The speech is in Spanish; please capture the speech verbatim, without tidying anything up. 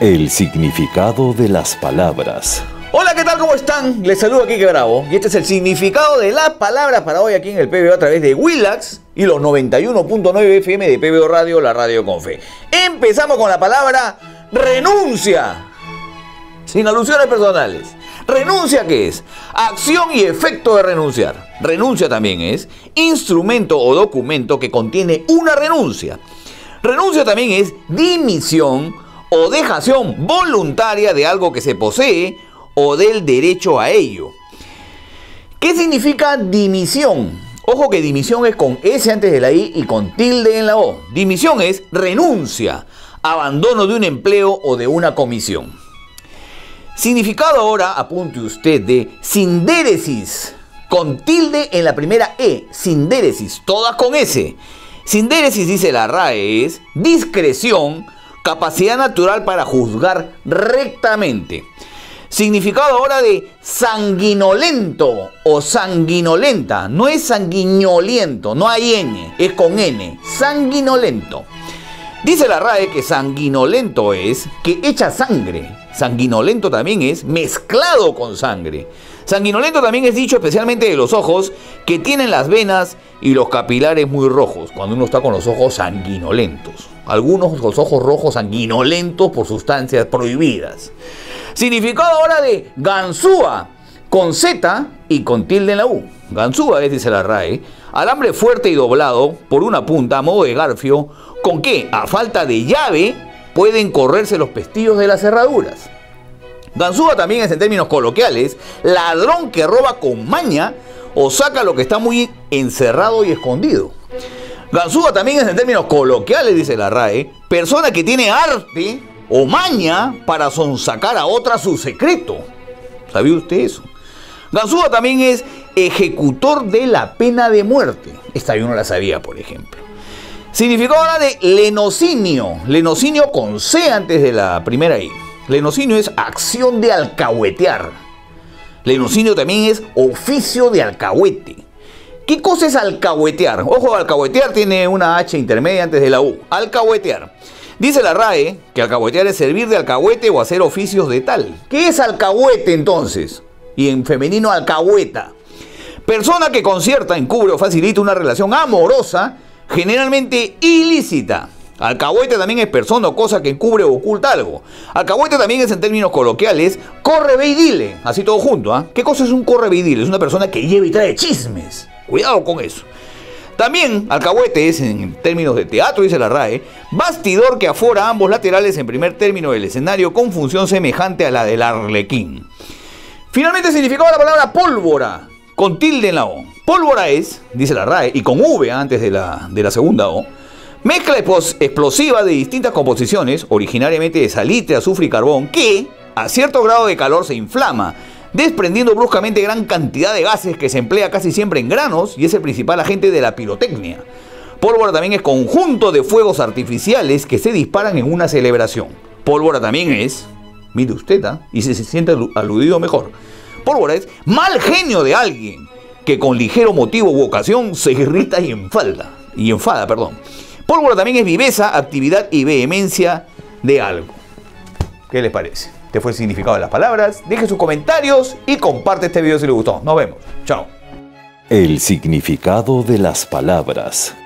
El significado de las palabras. Hola, ¿qué tal? ¿Cómo están? Les saludo aquí, que Bravo. Y este es el significado de las palabras para hoy aquí en el P B O a través de Willax y los noventa y uno punto nueve F M de P B O Radio, la radio con fe. Empezamos con la palabra renuncia. Sin alusiones personales. ¿Renuncia qué es? Acción y efecto de renunciar. Renuncia también es instrumento o documento que contiene una renuncia. Renuncia también es dimisión o dejación voluntaria de algo que se posee o del derecho a ello. ¿Qué significa dimisión? Ojo que dimisión es con S antes de la I y con tilde en la O. Dimisión es renuncia, abandono de un empleo o de una comisión. Significado ahora, apunte usted, de sindéresis, con tilde en la primera E, sindéresis, todas con S. Sindéresis, dice la R A E, es discreción, capacidad natural para juzgar rectamente. Significado ahora de sanguinolento o sanguinolenta. No es sanguinoliento, no hay N, es con N. Sanguinolento. Dice la R A E que sanguinolento es que echa sangre. Sanguinolento también es mezclado con sangre. Sanguinolento también es dicho especialmente de los ojos que tienen las venas y los capilares muy rojos, cuando uno está con los ojos sanguinolentos. Algunos los ojos rojos sanguinolentos por sustancias prohibidas. Significado ahora de ganzúa, con Z y con tilde en la U. Ganzúa es, dice la R A E, alambre fuerte y doblado por una punta a modo de garfio, con que, a falta de llave, pueden correrse los pestillos de las cerraduras. Ganzúa también es, en términos coloquiales, ladrón que roba con maña o saca lo que está muy encerrado y escondido. Ganzúa también es, en términos coloquiales, dice la R A E, persona que tiene arte o maña para sonsacar a otra su secreto. ¿Sabía usted eso? Ganzúa también es ejecutor de la pena de muerte. Esta yo no la sabía, por ejemplo. Significado ahora de lenocinio. Lenocinio con C antes de la primera I. Lenocinio es acción de alcahuetear. Lenocinio también es oficio de alcahuete. ¿Qué cosa es alcahuetear? Ojo, alcahuetear tiene una H intermedia antes de la U. Alcahuetear. Dice la R A E que alcahuetear es servir de alcahuete o hacer oficios de tal. ¿Qué es alcahuete entonces? Y en femenino alcahueta. Persona que concierta, encubre o facilita una relación amorosa, generalmente ilícita. Alcahuete también es persona o cosa que encubre o oculta algo. Alcahuete también es, en términos coloquiales, corre, ve y dile. Así todo junto, ¿ah? ¿eh? ¿Qué cosa es un corre, ve y dile? Es una persona que lleva y trae chismes. Cuidado con eso. También alcahuete es, en términos de teatro, dice la R A E, bastidor que afora ambos laterales en primer término del escenario con función semejante a la del arlequín. Finalmente, significado de la palabra pólvora, con tilde en la O. Pólvora es, dice la R A E, y con V antes de la, de la segunda O, mezcla explosiva de distintas composiciones, originariamente de salitre, azufre y carbón, que a cierto grado de calor se inflama, desprendiendo bruscamente gran cantidad de gases que se emplea casi siempre en granos y es el principal agente de la pirotecnia. Pólvora también es conjunto de fuegos artificiales que se disparan en una celebración. Pólvora también es, mire usted, ¿eh? y si se siente aludido mejor, pólvora es mal genio de alguien que con ligero motivo u ocasión se irrita y enfada, y enfada, perdón. Pólvora también es viveza, actividad y vehemencia de algo. ¿Qué les parece? Este fue el significado de las palabras. Deje sus comentarios y comparte este video si les gustó. Nos vemos. Chao. El significado de las palabras.